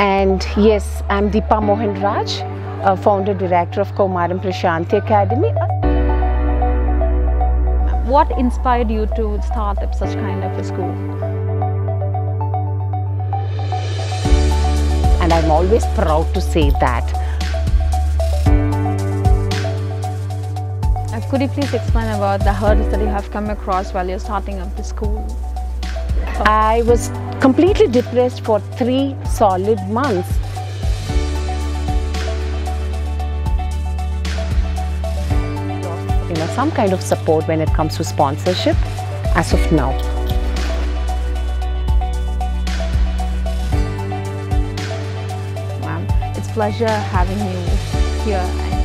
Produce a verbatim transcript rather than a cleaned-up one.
And yes, I'm Deepa Mohanraj, uh, founder director of Kaumaram Prashanthi Academy. What inspired you to start up such kind of a school? And I'm always proud to say that. Uh, could you please explain about the hurdles that you have come across while you're starting up the school? I was completely depressed for three solid months. You know, some kind of support when it comes to sponsorship as of now. Ma'am, it's a pleasure having you here.